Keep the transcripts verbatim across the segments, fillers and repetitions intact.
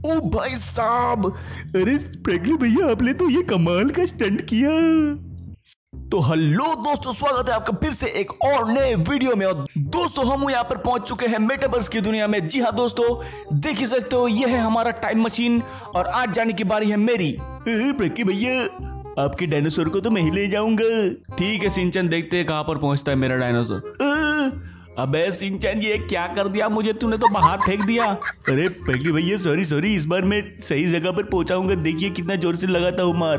ओ भाई साहब, अरे फ्रैंकलिन भैया आपने तो ये कमाल का स्टंट किया। तो हेलो दोस्तों, स्वागत है आपका फिर से एक और नए वीडियो में। और दोस्तों हम यहाँ पर पहुंच चुके हैं मेटावर्स की दुनिया में। जी हाँ दोस्तों, देख ही सकते हो ये है हमारा टाइम मशीन और आज जाने की बारी है मेरी। फ्रैंकलिन भैया आपके डायनासोर को तो मैं ही ले जाऊंगा। ठीक है सिंचन, देखते हैं कहाँ पर पहुंचता है मेरा डायनासोर। अबे सिंचन ये क्या कर दिया मुझे तूने, तो बाहर फेंक दिया। अरे फ्रैंकलिन भैया सॉरी सॉरी, इस बार मैं सही जगह पर पहुंचाऊंगा। देखिए कितना जोर से लगाता हूँ मार।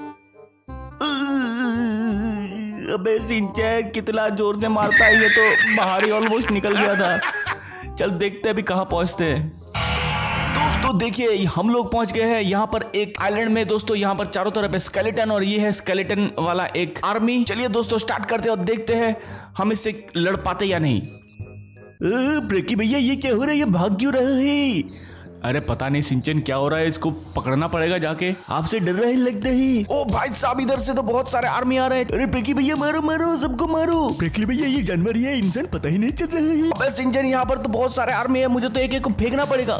अबे सिंचन कितना जोर से मारता है ये, तो बाहर ही ऑलमोस्ट निकल गया था। चल देखते हैं अभी कहाँ पहुंचते हैं। दोस्तों देखिए हम लोग पहुंच गए हैं यहाँ पर एक आइलैंड में। दोस्तों यहाँ पर चारों तरफ स्केलेटन और ये है स्केलेटन वाला एक आर्मी। चलिए दोस्तों स्टार्ट करते हैं और देखते हैं हम इससे लड़ पाते या नहीं। फ्रैंकलिन भैया ये क्या हो रहा है, ये भाग क्यों रहा है? अरे पता नहीं सिंचन क्या हो रहा है, इसको पकड़ना पड़ेगा जाके। आपसे डर रहा है लगता है। ओ भाई साहब इधर से तो बहुत सारे आर्मी आ रहे हैं। अरे फ्रैंकलिन भैया मारो मारो सबको मारो। फ्रैंकलिन भैया ये जानवर है इंसान पता ही नहीं चल रहा है। अबे सिंचन यहाँ पर तो बहुत सारे आर्मी है, मुझे तो एक एक को फेंकना पड़ेगा।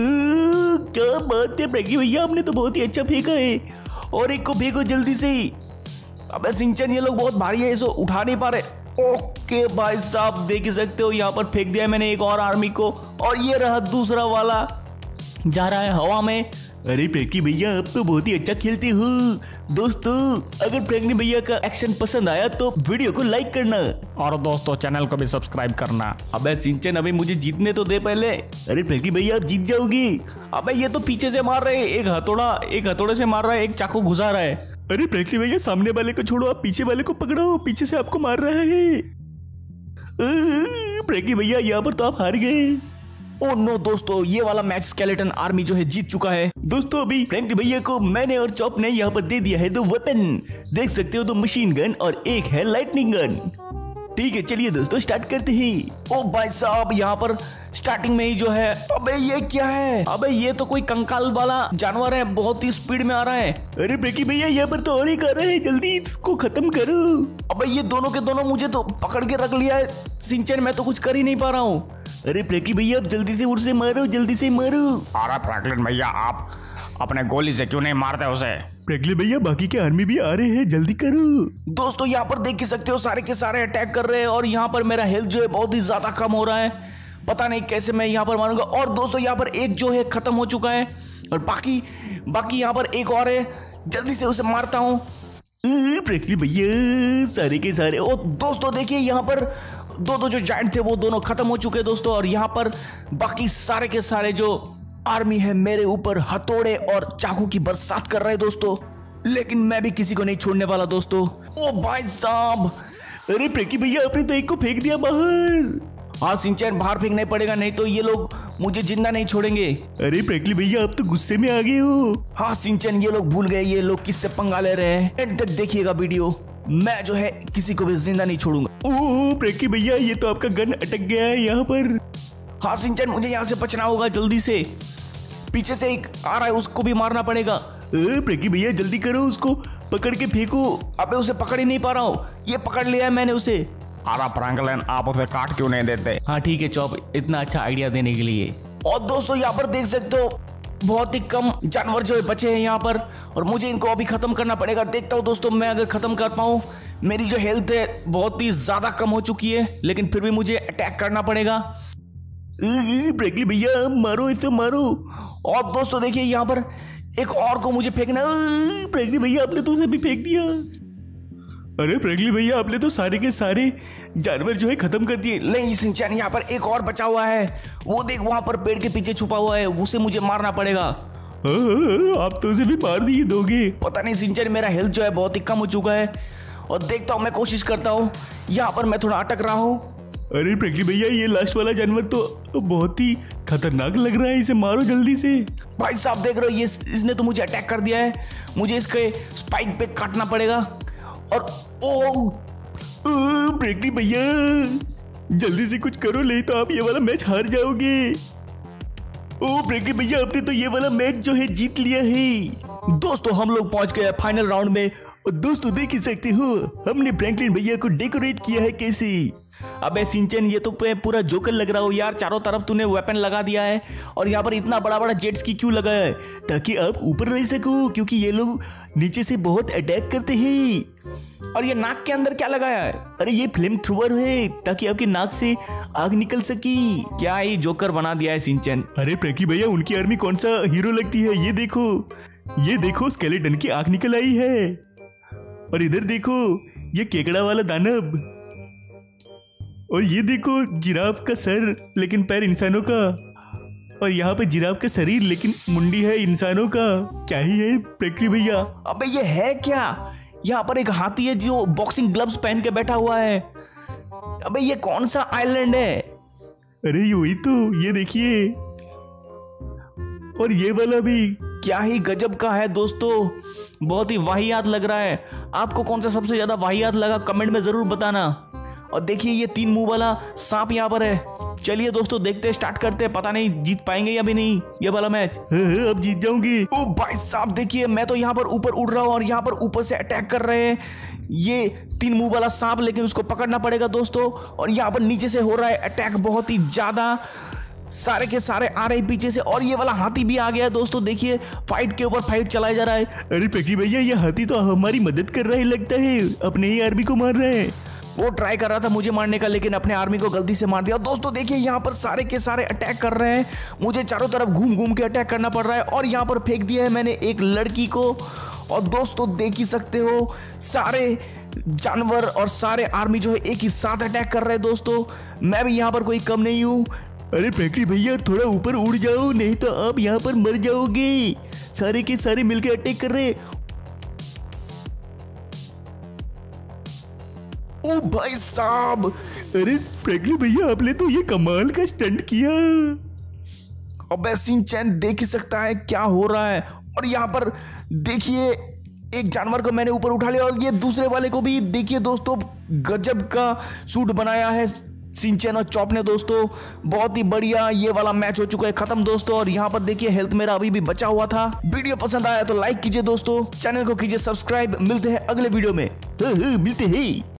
क्या बात है फ्रैंकलिन भैया, आपने तो बहुत ही अच्छा फेंका है। और एक को फेंको जल्दी से। अबे सिंचन ये लोग बहुत भारी है, इसको उठा नहीं पा रहे। ओके भाई साहब देख ही सकते हो यहाँ पर फेंक दिया मैंने एक और आर्मी को। और ये रहा दूसरा वाला जा रहा है हवा में। अरे फ्रैंकलिन भैया आप तो बहुत ही अच्छा खेलते हो। दोस्तों अगर फ्रैंकलिन भैया का एक्शन पसंद आया तो वीडियो को लाइक करना और दोस्तों चैनल को भी सब्सक्राइब करना। अबे सिंचन अभी मुझे जीतने तो दे पहले। अरे फ्रैंकलिन भैया आप जीत जाओगे। अबे ये तो पीछे से मार रहे हैं, एक हथौड़ा एक हथौड़े से मार रहा है, एक चाकू घुसा रहा है। अरे फ्रैंकलिन भैया सामने वाले को छोड़ो, आप पीछे वाले को पकड़ो, पीछे से आपको मार रहा है। फ्रैंकलिन भैया यहाँ पर तो आप हार गए। ओ नो दोस्तों, ये वाला मैच स्केलेटन आर्मी जो है जीत चुका है। दोस्तों अभी फ्रैंकलिन भैया को मैंने और चॉप ने यहाँ पर दे दिया है दो वेपन। देख सकते हो, दो मशीन गन और एक है लाइटनिंग गन। ठीक है चलिए दोस्तों स्टार्ट करते हैं। ओ भाई साहब यहाँ पर स्टार्टिंग में ही जो है, अबे ये क्या है? अबे ये तो कोई कंकाल वाला जानवर है, बहुत ही स्पीड में आ रहा है। अरे फ्रैंकलिन भैया यहाँ पर तो और एक आ रहा है, जल्दी इसको खत्म करो। अबे ये दोनों के दोनों मुझे तो पकड़ के रख लिया है सिंचन, मैं तो कुछ कर ही नहीं पा रहा हूँ। अरे फ्रैंकलिन भैया आप जल्दी से उसे मारो, जल्दी से मारो। अरे फ्रैंकलिन भैया आप अपने गोली से क्यों नहीं मारते उसे? फ्रैंकलिन भैया बाकी के आर्मी भी आ रहे हैं, जल्दी करो। दोस्तों यहाँ पर देख सकते हो सारे के सारे अटैक कर रहे हैं और यहाँ पर मेरा हेल्थ जो है बहुत ही ज्यादा कम हो रहा है। पता नहीं कैसे मैं यहाँ पर मारूंगा। और दोस्तों यहाँ पर एक जो है खत्म हो चुका है और बाकी बाकी यहाँ पर एक और है, जल्दी से उसे मारता हूँ। फ्रैंकलिन भैया सारे के सारे। और दोस्तों देखिए यहाँ पर दो दो जो जायंट थे वो दोनों खत्म हो चुके हैं दोस्तों। और यहाँ पर बाकी सारे के सारे जो आर्मी है मेरे ऊपर हथौड़े और चाकू की बरसात कर रहे हैं दोस्तों, लेकिन मैं भी किसी को नहीं छोड़ने वाला दोस्तों। ओ भाई साहब, अरे फ्रैंकलिन भैया आपने तो एक को फेंक दिया बाहर। हाँ सिंचन बाहर फेंकना पड़ेगा, नहीं तो ये लोग मुझे जिंदा नहीं छोड़ेंगे। अरे फ्रैंकलिन भैया आप तो गुस्से में आ गए हो। हाँ सिंचन ये लोग भूल गए ये लोग किससे पंगा ले रहे हैं। एंड तक देखिएगा वीडियो, मैं जो है किसी को भी जिंदा नहीं छोड़ूंगा। ओह फ्रैंकलिन भैया ये तो आपका गन अटक गया है यहाँ पर। हाँ सिंचन मुझे यहाँ से बचना होगा जल्दी से। पीछे से एक आ रहा है, उसको भी मारना पड़ेगा। फ्रैंकलिन भैया जल्दी करो, उसको पकड़ के फेंको। अबे उसे पकड़ ही नहीं पा रहा हूँ, ये पकड़ लिया है मैंने उसे। अरे फ्रैंकलिन आप उसे काट क्यों नहीं देते? हाँ ठीक है चॉप, इतना अच्छा आइडिया देने के लिए। और दोस्तों यहाँ पर देख सकते हो बहुत ही कम जानवर जो है बचे हैं यहाँ पर और मुझे इनको अभी खत्म करना पड़ेगा। देखता हूँ दोस्तों मैं अगर खत्म कर पाऊँ। मेरी जो हेल्थ है बहुत ही ज्यादा कम हो चुकी है, लेकिन फिर भी मुझे अटैक करना पड़ेगा। फ्रैंकलिन भैया मारो इसे मारो। और दोस्तों देखिए यहाँ पर एक और को मुझे फेंकना। फ्रैंकलिन भैया आपने तो उसे भी फेंक दिया। अरे फ्रैंकलिन भैया आपने तो सारे के सारे जानवर जो है खत्म कर दिए। नहीं सिंचन यहाँ पर एक और बचा हुआ है, वो देख वहां पर पेड़ के पीछे छुपा हुआ है, उसे मुझे मारना पड़ेगा। आप तो उसे भी मार दिए दोगे। पता नहीं सिंचन मेरा हेल्थ जो है बहुत ही कम हो चुका है और देखता हूँ मैं कोशिश करता हूँ। यहाँ पर मैं थोड़ा अटक रहा हूँ। अरे फ्रैंकलिन भैया ये लास्ट वाला जानवर तो बहुत ही खतरनाक लग रहा है, इसे मारो जल्दी से। भाई साहब देख रहे हो ये इसने तो मुझे अटैक कर दिया है, मुझे इसके स्पाइक पे काटना पड़ेगा। और ओ फ्रैंकलिन भैया जल्दी से कुछ करो, नहीं तो आप ये वाला मैच हार जाओगे। ओ फ्रैंकलिन भैया आपने तो ये वाला मैच जो है जीत लिया है। दोस्तों हम लोग पहुंच गए फाइनल राउंड में और दोस्तों देख ही सकते हो हमने फ्रैंकलिन भैया को डेकोरेट किया है कैसे। अबे सिंचन ये तो पे पूरा जोकर लग रहा हो यार, चारों तरफ तूने वेपन लगा दिया है और यहाँ पर इतना बड़ा बड़ा जेट स्की क्यों लगाया है? ताकि आप ऊपर रह सको, क्योंकि ये लोग नीचे से बहुत अटैक करते हैं। और ये नाक के अंदर क्या लगाया है? अरे ये फ्लेम थ्रोवर है ताकि आपके नाक से आग निकल सकी। क्या ही जोकर बना दिया है सिंचन। अरे प्रकी भैया उनकी आर्मी कौन सा हीरो लगती है, ये देखो ये देखो स्केलेटन की आंख निकल आई है। और इधर देखो ये केकड़ा वाला दानव, और ये देखो जिराफ का सर लेकिन पैर इंसानों का, और यहाँ पे जिराफ का शरीर लेकिन मुंडी है इंसानों का। क्या ही है प्रकी भैया? अबे ये है क्या? यहाँ पर एक हाथी है जो बॉक्सिंग ग्लव्स पहन के बैठा हुआ है। अबे ये कौन सा आइलैंड है? अरे ये वही तो, ये देखिए, और ये वाला भी क्या ही गजब का है दोस्तों, बहुत ही वाहियात लग रहा है। आपको कौन सा सबसे ज्यादा वाहियात लगा कमेंट में जरूर बताना। और देखिए ये तीन मुंह वाला सांप यहाँ पर है। चलिए दोस्तों देखते हैं, स्टार्ट करते हैं, पता नहीं जीत पाएंगे या भी नहीं ये वाला मैच। अब जीत जाऊंगी। ओ भाई साहब देखिए, मैं तो यहाँ पर ऊपर उड़ रहा हूँ और यहाँ पर ऊपर से अटैक कर रहे हैं ये तीन मुंह वाला सांप, लेकिन उसको पकड़ना पड़ेगा दोस्तों। और यहाँ पर नीचे से हो रहा है अटैक बहुत ही ज्यादा, सारे के सारे आ रहे पीछे से, और ये वाला हाथी भी आ गया है दोस्तों। देखिए फाइट के ऊपर फाइट चलाया जा रहा है। अरे प्रकी भैया ये हाथी तो हमारी मदद कर रहा है लगता है, अपने ही आर्मी को मार रहा है। वो ट्राई कर रहा था मुझे मारने का, लेकिन अपने आर्मी को गलती से मार दिया। दोस्तों देखिए यहाँ पर सारे के सारे अटैक कर रहे हैं, मुझे चारों तरफ घूम घूम के अटैक करना पड़ रहा है। और यहाँ पर फेंक दिया है मैंने एक लड़की को, और दोस्तों देख ही सकते हो सारे जानवर और सारे आर्मी जो है एक ही साथ अटैक कर रहे हैं दोस्तों। मैं भी यहाँ पर कोई कम नहीं हूँ। अरे प्रकी भैया थोड़ा ऊपर उड़ जाओ, नहीं तो आप यहाँ पर मर जाओगे। सारे के सारे मिलकर अटैक कर रहे। ओ भाई साहब, अरे प्रकी भैया आपने तो ये कमाल का स्टंट किया। अबे सिंचन देख ही सकता है क्या हो रहा है। और यहाँ पर देखिए एक जानवर को मैंने ऊपर उठा लिया, और ये दूसरे वाले को भी देखिए दोस्तों, गजब का सूट बनाया है सिंचन और चॉप ने दोस्तों, बहुत ही बढ़िया। ये वाला मैच हो चुका है खत्म दोस्तों। और यहाँ पर देखिए हेल्थ मेरा अभी भी बचा हुआ था। वीडियो पसंद आया तो लाइक कीजिए दोस्तों, चैनल को कीजिए सब्सक्राइब। मिलते हैं अगले वीडियो में। हाँ, हाँ, मिलते हैं।